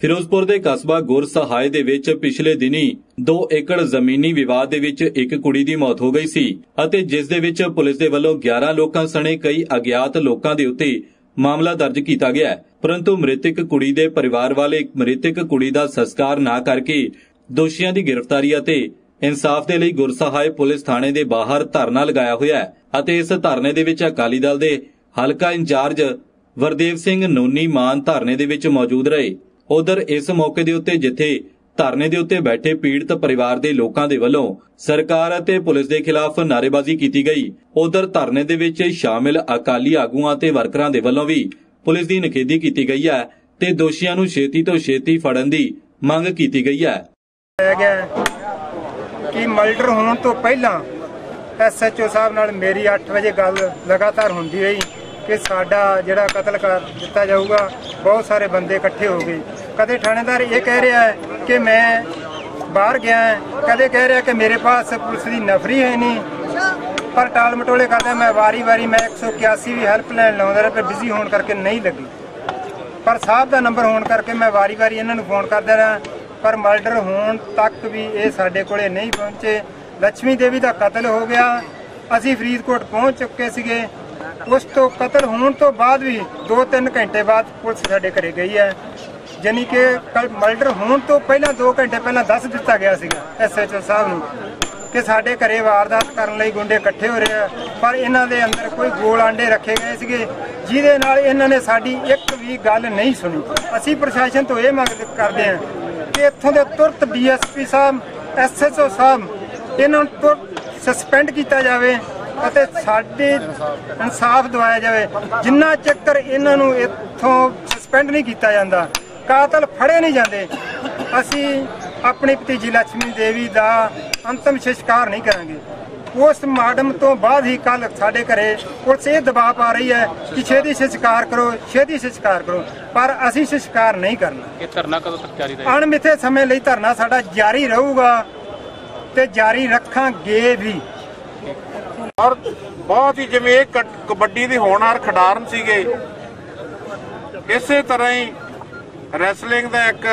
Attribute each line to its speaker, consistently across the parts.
Speaker 1: ਫਿਰੋਜ਼ਪੁਰ ਦੇ ਕਸਬਾ ਗੁਰ ਸਹਾਏ ਦੇ ਵਿੱਚ ਪਿਛਲੇ ਦਿਨੀ 2 ਏਕੜ ਜ਼ਮੀਨੀ ਵਿਵਾਦ ਦੇ ਵਿੱਚ ਇੱਕ ਕੁੜੀ ਦੀ ਮੌਤ ਹੋ ਗਈ ਸੀ ਅਤੇ ਜਿਸ ਦੇ ਵਿੱਚ ਪੁਲਿਸ ਦੇ ਵੱਲੋਂ 11 ਲੋਕਾਂ ਸਣੇ ਕਈ ਅਗਿਆਤ ਲੋਕਾਂ ਦੇ ਉੱਤੇ ਮਾਮਲਾ ਦਰਜ ਕੀਤਾ ਗਿਆ ਹੈ। ਪਰੰਤੂ ਮ੍ਰਿਤਕ ਕੁੜੀ ਦੇ ਪਰਿਵਾਰ ਵਾਲੇ ਮ੍ਰਿਤਕ ਕੁੜੀ ਦਾ ਸੰਸਕਾਰ ਨਾ ਕਰਕੇ ਦੋਸ਼ੀਆਂ ਦੀ ਗ੍ਰਿਫਤਾਰੀ ਅਤੇ इंसाफ के लिए गुरसहाय पुलिस थाने के बाहर धरना लगाया हुआ है ਅਤੇ इस धरने ਦੇ ਵਿੱਚ अकाली दल के हलका इंचार्ज वरदेव सिंह नोनी मान धरने ਦੇ ਵਿੱਚ मौजूद रहे। उधर इस मौके के उत्ते जिथे धरने के उत्ते बैठे पीड़ित परिवार के लोगों के वलों सरकार ਅਤੇ पुलिस के खिलाफ नारेबाजी की गई। उधर धरने के ਵਿੱਚ शामिल अकाली आगूआं ਤੇ वर्करां ਦੇ ਵੱਲੋਂ भी पुलिस की निखेधी की गई है ਤੇ ਦੋਸ਼ੀਆਂ ਨੂੰ ਛੇਤੀ ਤੋਂ ਛੇਤੀ ਫੜਨ ਦੀ ਮੰਗ ਕੀਤੀ ਗਈ ਹੈ।
Speaker 2: कि मर्डर होने तो पहला SHO साहब नाल मेरी 8 बजे गल लगातार होंदी रही कि साडा जिहड़ा कतल कर दिता जाऊगा। बहुत सारे बंदे इकट्ठे हो गए। कदे थानेदार ये कह रहा है कि मैं बाहर गया है, कदे कह रहा है कि मेरे पास पुलिस की नफरी है नहीं, पर टाल मटोले करदा मैं वारी मैं 181 भी हेल्पलाइन लाउंदा रहा पर बिजी होने करके नहीं लगी, पर साहब का नंबर होने करके मैं वारी इन्हां नूं फोन करदा रहा पर मर्डर होने तक भी ये साडे कोले नहीं पहुंचे। लक्ष्मी देवी का कतल हो गया, असी फरीदकोट पहुंच चुके सीगे। उस तो कतल होने तो बाद भी 2-3 घंटे बाद पुलिस साडे घरे गई है, यानी कि मर्डर होने तो पहला 2 घंटे पहला दस दिता गया सीगा SHO साहब नूं कि साडे घरे वारदात करने लई गुंडे इकट्ठे हो रहे हैं, पर इन्हां दे अंदर कोई गोल आंडे रखे गए सीगे जिहदे नाल इन्हां ने साडी एक भी गल नहीं सुनी। असी प्रशासन तो ये मंग करदे हां कि इत्थों के तुरंत DSP साहब SHO साहब इन्हों तुरंत सस्पेंड किया जाए और साडे इंसाफ दिवाया जाए। जिन्ना चक्कर इन्हों इत्थों सस्पेंड नहीं किया जाता, कातल फड़े नहीं जाते, असी अपनी भतीजी लक्ष्मी देवी का अंतिम संस्कार नहीं करांगे। पोस्टमार्टम तो बाद ही कल साडे घरे पुलिस ये दबाव पा रही है कि छेती संस्कार करो, छेती संस्कार करो, पर असी संस्कार नहीं करना।
Speaker 3: ये धरना कदों तक जारी रहेगा?
Speaker 2: अणमिथे समय लिए धरना साडा जारी रहूगा ते जारी रखांगे भी।
Speaker 4: और बहुत ही जिवें कबड्डी दे होनहार खिडारन सीगे, इसे तरह ही रैसलिंग का एक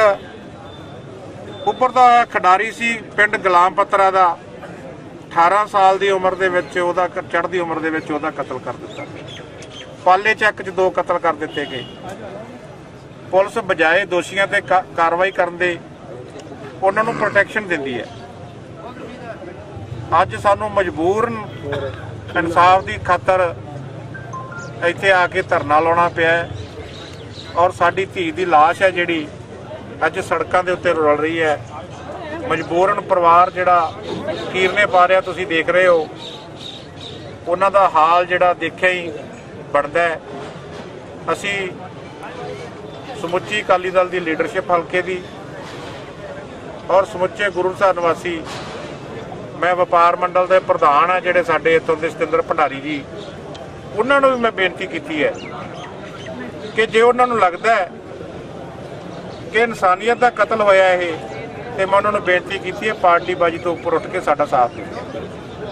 Speaker 4: उभरदा होया खिडारी सी पिंड गुलाम पत्रा दा 18 साल की उम्र के चढ़ती उम्र के कतल कर दिता। पाले चैक च 2 कतल कर दिते गए। पुलिस बजाए दोषियों ते कार्रवाई करन दे उन्हां नूं प्रोटैक्शन दिंदी है। अज सानूं मजबूरन इंसाफ की खातर इत्थे आके धरना लाउणा पिया और साडी धी दी लाश है जिहड़ी अज सड़कों के उत्ते रुल रही है। मजबूरन परिवार जिहड़ा कीरने पा रहा तुसीं देख रहे हो, उन्हां दा हाल जिहड़ा देखिया ही बनदा है। असी समुची अकाली दल की लीडरशिप हल्के की और समुचे गुरु साहिब निवासी, मैं वपार मंडल के प्रधान है जिहड़े साडे इत्थों दे सतिंदर भंडारी जी, उन्हां नूं भी मैं बेनती की है कि जे उन्हां नूं लगदा है कि इंसानियत का कतल होया है तो मैं उन्होंने बेनती की है पार्टीबाजी तो उपर उठ के साडा साथ दें।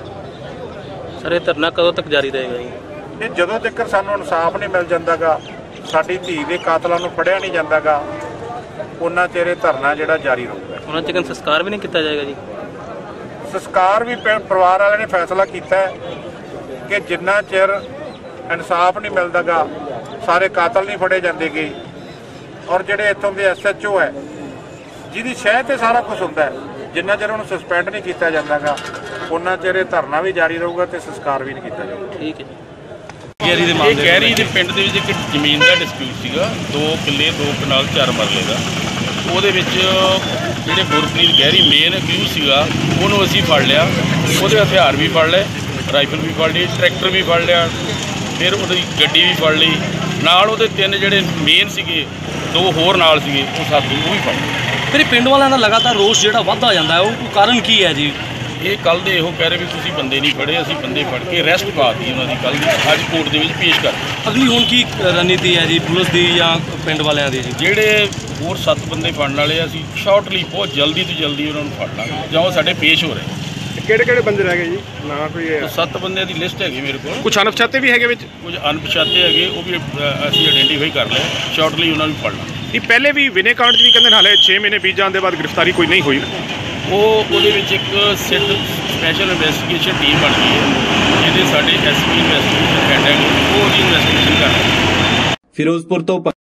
Speaker 3: सर ये धरना कदों तक जारी रहेगा?
Speaker 4: ये जदों तक सानूं इंसाफ नहीं मिल जाता गा, साडी धी दे कातलां नूं फड़िया नहीं जाता गा, उन्ना चेर धरना जिहड़ा जारी रहूगा।
Speaker 3: उन्हां चिकन संस्कार भी नहीं किया जाएगा जी?
Speaker 4: संस्कार भी परिवार वाले ने फैसला किया है कि जिन्ना चेर इंसाफ नहीं मिलता गा सारे कातल नहीं फड़े जाते गए। और जिहड़े इत्थों के SHO है जिहदी शह ते सारा कुछ हुंदा है, जिन्ना चेर उन्हें सस्पेंड नहीं किया जाता गा उन्ना चेर धरना भी जारी रहूगा तो संस्कार भी नहीं किया जाएगा।
Speaker 3: ठीक है।
Speaker 5: गैरी के पिंड ਦੇ ਵਿੱਚ ਇੱਕ ਜ਼ਮੀਨ ਦਾ ਡਿਸਪਿਊਟ ਸੀਗਾ, 2 ਕਿੱਲੇ 2 ਕਨਾਲ 4 ਮਰਲੇ ਦਾ। ਉਹਦੇ ਵਿੱਚ ਜਿਹੜੇ ਗੁਰਪ੍ਰੀਤ ਗਹਿਰੀ ਮੇਨ ਅਕਿਊਜ਼ ਸੀਗਾ ਉਹਨੂੰ ਅਸੀਂ ਫੜ ਲਿਆ, ਉਹਦੇ ਹਥਿਆਰ ਵੀ ਫੜ ਲਏ, ਰਾਈਫਲ ਵੀ ਫੜ ਲਈ, ਟਰੈਕਟਰ ਵੀ ਫੜ ਲਿਆ, ਫਿਰ ਉਹਦੀ ਗੱਡੀ ਵੀ ਫੜ ਲਈ, ਨਾਲ ਉਹਦੇ 3 ਜਿਹੜੇ ਮੇਨ ਸੀਗੇ 2 ਹੋਰ ਨਾਲ ਸੀਗੇ ਉਹ ਸਾਥੀ ਉਹ ਵੀ ਫੜ ਲਏ।
Speaker 3: ਫਿਰ ਪਿੰਡ ਵਾਲਿਆਂ ਦਾ ਲਗਾਤਾਰ ਰੋਸ ਜਿਹੜਾ ਵੱਧਦਾ ਜਾਂਦਾ ਹੈ, ਉਹ ਕਾਰਨ ਕੀ ਹੈ ਜੀ?
Speaker 5: ਇਹ ਕੱਲ੍ਹ ਦੇ ਇਹੋ ਕਹਿ ਰਹੇ ਵੀ ਤੁਸੀਂ ਬੰਦੇ ਨਹੀਂ ਫੜੇ, ਅਸੀਂ ਬੰਦੇ ਫੜ ਕੇ ਅਰੈਸਟ ਪਾਤੀ ਉਹਨਾਂ ਦੀ ਕੱਲ੍ਹ ਦੀ, ਅੱਜ ਕੋਰਟ ਦੇ ਵਿੱਚ ਪੇਸ਼ ਕਰ।
Speaker 3: ਅਗਲੀ ਹੁਣ ਕੀ ਰਣਨੀਤੀ ਹੈ ਜੀ ਪੁਲਿਸ ਦੀ ਜਾਂ ਪਿੰਡ ਵਾਲਿਆਂ ਦੀ ਜੀ?
Speaker 5: ਜਿਹੜੇ ਹੋਰ 7 ਬੰਦੇ ਫੜਨ ਵਾਲੇ ਅਸੀਂ ਸ਼ਾਰਟਲੀ ਬਹੁਤ ਜਲਦੀ ਤੋਂ ਜਲਦੀ ਉਹਨਾਂ ਨੂੰ ਫੜ ਲਾਂਗੇ ਜਾਂ ਉਹ ਸਾਡੇ ਪੇਸ਼ ਹੋ ਰਹੇ।
Speaker 6: ਕਿਹੜੇ ਬੰਦੇ ਰਹਿ ਗਏ ਜੀ? ਨਾ ਕੋਈ
Speaker 5: 7 ਬੰਦਿਆਂ ਦੀ ਲਿਸਟ ਹੈਗੀ ਮੇਰੇ ਕੋਲ।
Speaker 6: ਕੁਝ ਅਣਪਛਾਤੇ ਵੀ ਹੈਗੇ ਵਿੱਚ?
Speaker 5: ਕੁਝ ਅਣਪਛਾਤੇ ਹੈਗੇ, ਉਹ ਵੀ ਅਸੀਂ ਆਇਡੈਂਟੀਫਾਈ ਕਰ ਲਏ, ਸ਼ਾਰਟਲੀ ਉਹਨਾਂ ਨੂੰ ਫੜ ਲਾਂਗੇ।
Speaker 6: ਇਹ ਪਹਿਲੇ ਵੀ ਵਿਨੇ ਕਾਂਡ 'ਚ ਵੀ ਕਹਿੰਦੇ ਹਾਲੇ 6 ਮਹੀਨੇ ਬੀਤ ਜਾਣ ਦੇ ਬਾਅਦ ਗ੍ਰਿਫਤਾਰੀ ਕੋਈ ਨਹੀਂ ਹੋਈ।
Speaker 5: ਉਹਦੇ ਵਿੱਚ ਇੱਕ ਸਿੱਧ ਸਪੈਸ਼ਲ ਇਨਵੈਸਟੀਗੇਸ਼ਨ ਟੀਮ ਬਣ ਗਈ ਹੈ ਜਿਹਦੇ ਸਾਡੇ ਐਸਪੀ ਇਨਵੈਸਟੀਗੇਸ਼ਨ ਹੈਡ ਹੈ ਉਹ ਉਹਦੀ ਇਨਵੈਸਟੀਗੇਸ਼ਨ ਕਰ ਰਹੇ।
Speaker 1: ਫਿਰੋਜ਼ਪੁਰ ਤੋਂ